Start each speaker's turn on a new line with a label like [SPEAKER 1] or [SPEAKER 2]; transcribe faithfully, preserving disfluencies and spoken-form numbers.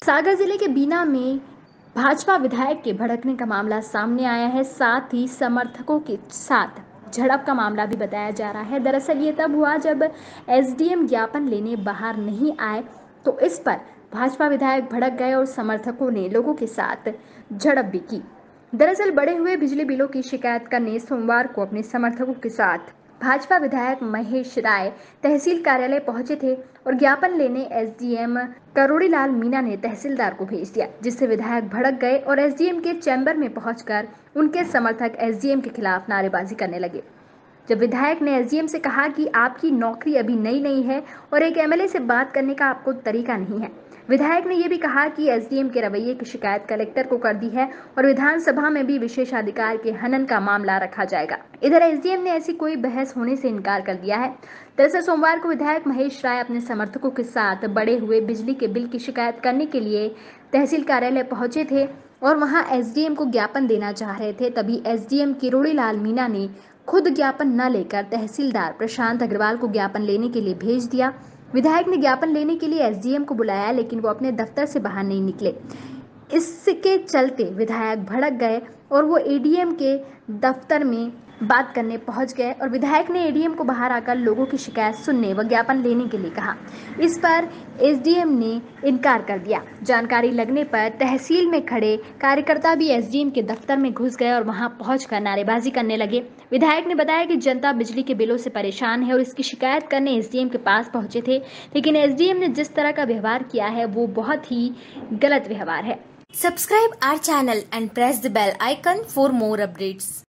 [SPEAKER 1] सागर जिले के बीना में भाजपा विधायक के भड़कने का मामला सामने आया है। साथ ही समर्थकों के साथ झड़प का मामला भी बताया जा रहा है। दरअसल ये तब हुआ जब एसडीएम ज्ञापन लेने बाहर नहीं आए, तो इस पर भाजपा विधायक भड़क गए और समर्थकों ने लोगों के साथ झड़प भी की। दरअसल बढ़े हुए बिजली बिलों की शिकायत करने सोमवार को अपने समर्थकों के साथ भाजपा विधायक महेश राय तहसील कार्यालय पहुंचे थे और ज्ञापन लेने एसडीएम करोड़ीलाल मीणा ने तहसीलदार को भेज दिया, जिससे विधायक भड़क गए और एसडीएम के चैम्बर में पहुंचकर उनके समर्थक एसडीएम के खिलाफ नारेबाजी करने लगे। जब विधायक ने एसडीएम से कहा कि आपकी नौकरी अभी नई नई है और एक एमएलए से बात करने का आपको तरीका नहीं है। विधायक ने यह भी कहा कि एसडीएम के रवैये की शिकायत कलेक्टर को कर दी है और विधानसभा में भी विशेषाधिकार के हनन का मामला रखा जाएगा। इधर एसडीएम ने ऐसी कोई बहस होने से इनकार कर दिया है। दरअसल सोमवार को विधायक महेश राय अपने समर्थकों के साथ बढ़े हुए बिजली के बिल की शिकायत करने के लिए तहसील कार्यालय पहुंचे थे और वहां एसडीएम को ज्ञापन देना चाह रहे थे। तभी एसडीएम किरोड़ीलाल मीणा ने खुद ज्ञापन न लेकर तहसीलदार प्रशांत अग्रवाल को ज्ञापन लेने के लिए भेज दिया। विधायक ने ज्ञापन लेने के लिए एसडीएम को बुलाया, लेकिन वो अपने दफ्तर से बाहर नहीं निकले। इसके चलते विधायक भड़क गए और वो एडीएम के दफ्तर में बात करने पहुंच गए और विधायक ने एडीएम को बाहर आकर लोगों की शिकायत सुनने व ज्ञापन लेने के लिए कहा। इस पर एसडीएम ने इनकार कर दिया। जानकारी लगने पर तहसील में खड़े कार्यकर्ता भी एसडीएम के दफ्तर में घुस गए और वहां पहुंचकर नारेबाजी करने लगे। विधायक ने बताया कि जनता बिजली के बिलों से परेशान है और इसकी शिकायत करने एसडीएम के पास पहुंचे थे, लेकिन एसडीएम ने जिस तरह का व्यवहार किया है वो बहुत ही गलत व्यवहार है।
[SPEAKER 2] Subscribe our channel and press the bell icon for more updates.